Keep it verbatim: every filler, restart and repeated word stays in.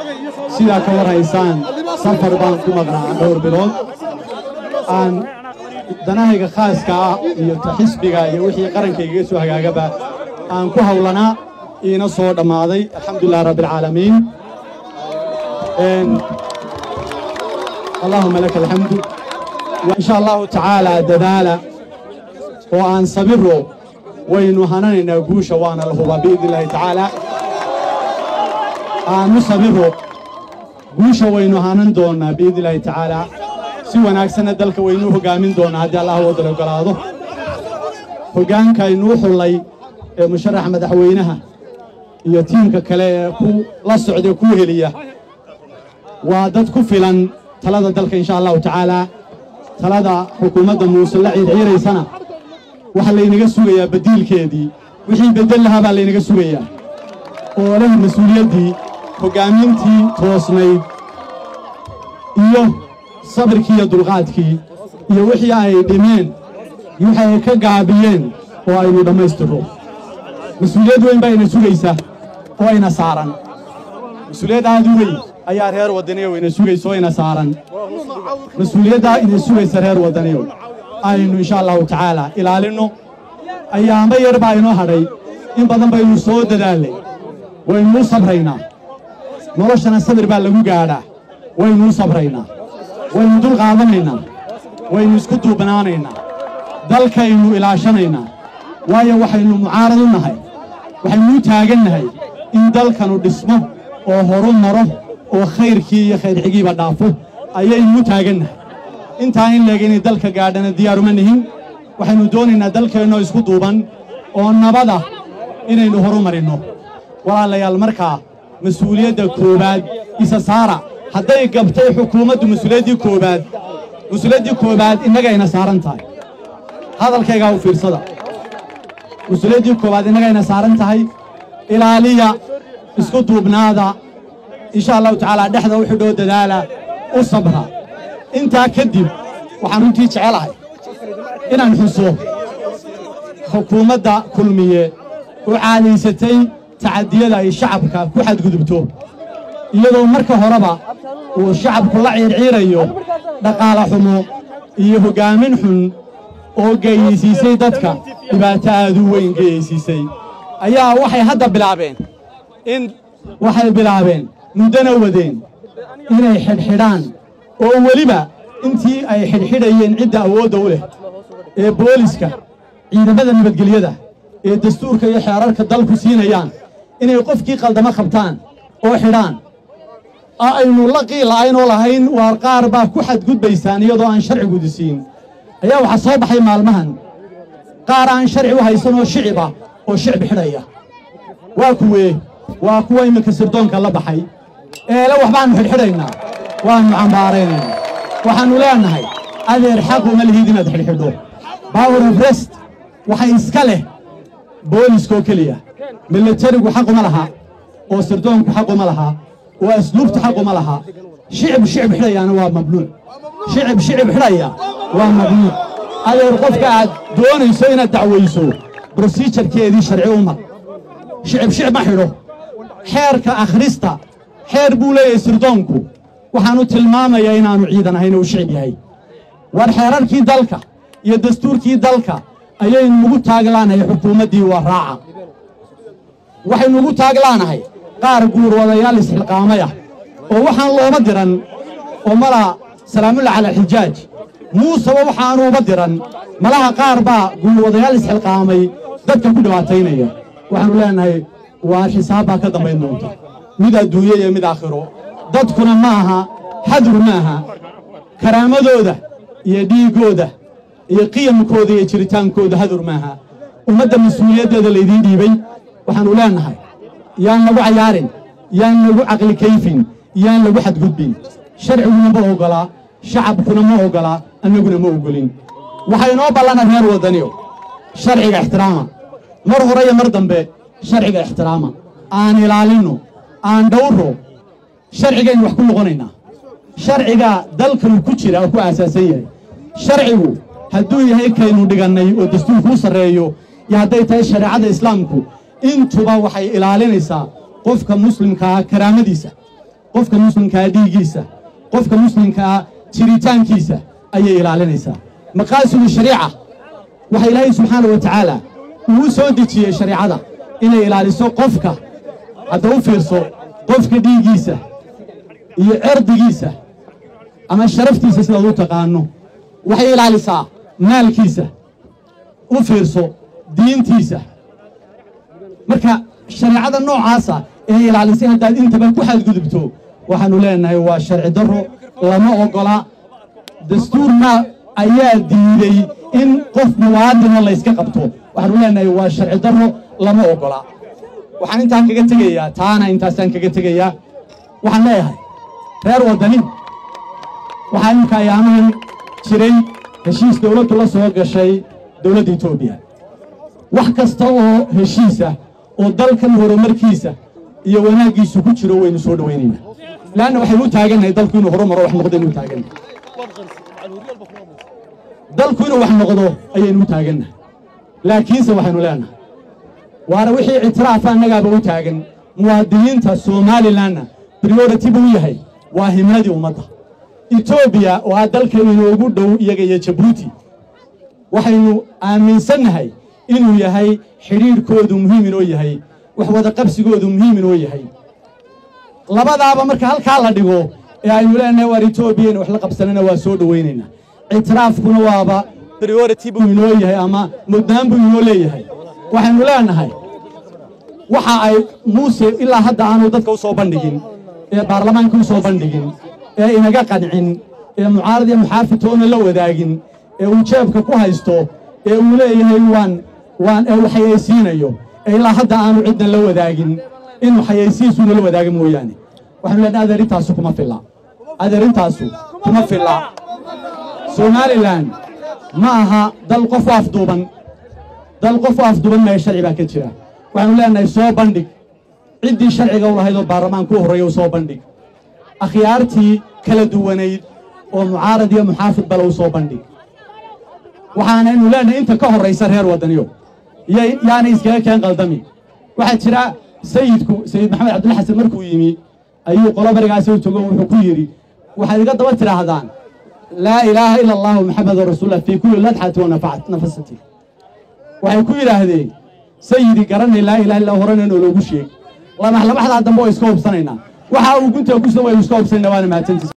سيدا كور هيسان سفر بان كمغنا دور بلود aan danahayga khaaska ah iyo taxisbiga iyo wixii qarankayga iga soo hagaagaba aan ku hawlanaa ina soo dhamaaday alxamdulillaah rabbil caalamiin اللهم لك الحمد وإن شاء الله تعالى ددالا وأن صبره وينهنن نقوش وانا له بإذن الله تعالى أن صبره قوش وينهنن دون بإذن الله تعالى سوى ناكسنا دلك وينوه قامين دون هذا الله وضر وقراضه وقان كينوح الله مشرح مدحوينها يتيمك كلا كو لا سعودي كو هليه ودad ku filan talada dalka insha Allah ta'ala talada xukuumadda muusalla ciidaysana waxa la inaga sugayaa badilkeedii wixii bedel lahaa baa la inaga sugayaa oo leh mas'uuliyadii hogaamintii toosnayd iyo sabrkii iyo dulqaadkii iyo wixii ay dhimeen waxay ka gaabiyeen oo ay u dhameystiro mas'uuliyad weyn baa ina sugaysaa oo ayna saaran mas'uuliyad aad u weyn ayaa reer wadaniyo ina sugayso ina saaran mas'uuliyadda ina sugaysa reer wadaniyo aynu insha Allah ta'ala ilaalino ayaama yar baa inoo hadhay in badan baynu soo dadaalay waynu sabraynaa noloshana sabir baa lagu gaadhaa waynu sabraynaa waynu dul qaadanaynaa waynu isku duubanaanaynaa dalkaynu ilaashanaynaa waayo waxaynu mucaarad u nahay waxaynu taagannahay in dalkanu dhismo oo horu maro oo khayrkii iyo khayr xigiiba dhaafo ayaynu taagannahay intaa in leegin dalka gaadhana diyaar uma nihin waxaynu doonaynaa dalkeenno isku duuban oo nabada inaynu horu marino walaalayaal markaa mas'uuliyadda koobaad isa saara hadday gabtay xukuumaddu mas'uuliyaddii koobaad mas'uuliyaddii koobaad innaga ina saaran tahay hadalkayga u fiirsada mas'uuliyaddii koobaad innaga ina saaran tahay ilaaliya isku duubnaada إن شاء الله تعالى دحدا وحدو ددالا وصبرها انت كدب waxaan runtii jecelahay inaan xuso xukuumadda kulmiye oo caadaysatay tacadiyada ay shacabka ku xadgudubto iyadoo marka horeba uu shacabku la ciirciirayo dhaqaale xumo iyo hogaamin xun oo geeysiisay dadka dhibaato aad u weyn geeysiisay ayaa waxay hadda bilaabeen in waxay bilaabeen mudana wadeen inay xidhxidhaan oo waliba intii ay xidhxidhayeen cidda awoodda u leh ee booliska ciidamada nabadgelyada ee dastuurka iyo xeerarka dalku siinayaan inay qofkii qaldama qabtaan oo xidhaan aynu la qiilaynoo lahayn waar qaar baa ku xadgudbaysaan iyadoo aan sharcigu disiin ayaa waxaa soo baxay maalmahan qaar aan sharci u haysan oo shiciba oo shicib xidhaya waa kuwee waa kuwa iminka sirdoonka la baxay eele waxbaannu xidhxidhaynaa waannu cambaaraynaynaa waxaannu leenahay adeer xaq uma lihid inaad xidhxidho power of rest waxay iska leh booliskoo keliya militarigu xaq uma laha oo sirdoonku xaq uma laha oo asluubtu xaq uma laha shicib shicib xidhayaana waa mamnuuc shicib shicib xidhaya waa mamnuuc adeer qofka aad doonayso inaad dacwayso procedurkeedii sharci u mar shicib shicib ma xidho xeerka akhrista xeer buu leeyahay sirdoonku waxaanu tilmaamayaa inaanu ciidan ahayn oo shicib yahay war xeerarkii dalka iyo dastuurkii dalka ayaynu ugu taaglaanahay xukuumaddii waa raaca waxaynu ugu taaglaanahay qaar guurwadayaal isxilqaamay ah oo waxaan looma diran oo mala salaamulla cala alxijaaj muuseba waxaanu uma diran malaha qaar baa guurwadayaal isxilqaamay dadka ku dhibaataynaya waxaanu leenahay waa xisaab baa ka dambayn doonta mid adduunye iyo mid aakhiro dadkuna ma aha hadur ma aha karaamadooda iyo dhiiggooda iyo qiyamkooda iyo jiritaankooda hadur ma aha ummadda mas-uuliyaddeeda laydiin dhiibay waxaanu leenahay yaan lagu cayaarin yaan lagu caqli kayfin yaan lagu xadgudbin sharciguna ma ogolaa shacabkuna ma ogolaa annaguna ma ogolin waxay inoo ballana reer waddaniyo sharciga ixtiraama mar hore iyo mar dambe sharciga ixtiraama aan ilaalinno aan dhowro sharcigaynu wax ku noqonaynaa sharciga dalkanu ku jira oo ku aasaasan yahay sharcigu hadduu yahay kaynu dhigannay oo dastuurku u sarreeyo iyo hadday tahay shareecada islaamku intuba waxay ilaalinaysaa qofka muslimkaa karaamadiisa qofka muslimka dhiigiisa qofka muslimka jiritaankiisa ayay ilaalinaysaa maqaasidu shariica waxa ilaahay subxaanahu wa ta'aala uu soo dejiyay shariicada inay ilaaliso qofka hadda u fiirso qofka dhiigiisa iyo cirdigiisa ama sharaftiisa sida uu taqaano waxay ilaalisaa maalkiisa u fiirso diintiisa marka shariicada noocaasa ee ilaalisay haddaad intaba ku xadgudubto waxaanu leenahay waa sharci darro lama ogola dastuurna ayaa diiday in qof muwaadin la iska qabto waxaanu leenahay waa sharci darro lama ogola waxaan intaan kaga tegayaa taana intaasaan kaga tegayaa waxaan leeyahay reer wadani waxaan imka ayaamahan jiray heshiis dawladdu la soo gashay dawladda Itoobiya wax kasta oo heshiisa oo dalkan horumarkiisa iyo wanaagiisu ku jiro waynu soo dhaweynaynaa laana waxay u taaganahay dalku inuu horumaro wax noqdo inuu taagan dalku inuu wax noqdo ayaynu u taaganahay laakiinse waxaanu leenahay waana wixii ictiraaf annagaaba u taagan muwaadiniinta Soomaaliland priority buu yahay waa himladii ummadda Itoobiya oo dalka inoogu dhow iyaga iyo Djibouti waxaynu aaminsanahay inuu yahay xiriirkoodu muhiim inoo yahay wax wada qabsigoodu muhiim inoo yahay labadaaba marka halka la dhigo ee aynu leenahay war Itoobiya wax la qabsanana waa soo dhaweynayna ictiraafkuna waaba priority buu inoo yahay ama mudnaan buu inoo leeyahay waxaynu leenahay waxa ay Muuse ilaa hadda aanu dadka u soo bandhigin ee baarlamaanka u soo bandhigin ee inaga qancin ee mucaarad iyo muxaafitoona la wadaagin ee uu jeebka ku haysto ee uu leeyahay waan waan ee waxaysiinayo ee ilaa hadda aanu cidna la wadaagin inuu xayeysiisuna la wadaagin mooyaane waxaan leenahay adeerintaasu kuma filla adeerintaasu kuma filla Somaliland ma aha dal qof afduuban dal qof afduuban ma sharci baa ka jira waxaan leenahay soo bandhig cidii sharciga u lahayd oo baarlamaanku horeeyo soo bandhig akhyaartii kala duwaneyd oo mucaarad iyo muxaafid bal u soo bandhig waxaana inuu leenahay inta ka horeysa reer wadaniyo yaana iskaga keen qaldami waxa jira sayidku sayid maxamed cabdulla xasan markuu yimi ayuu qolo barigaas u tago wuxuu ku yiri waxa iga daba tiraahdaan laa ilaaha illa allah muhammadur rasuulullah fi kulli ladhati wa nafat nafasati waxay ku yiraahdeen sayidi garanay laa ilaaha illa horana loogu sheeg lama labaxda dambe oo iska hubsanayna waxa uu gunta ku soo way iska hubsanayna waana mahadsantiis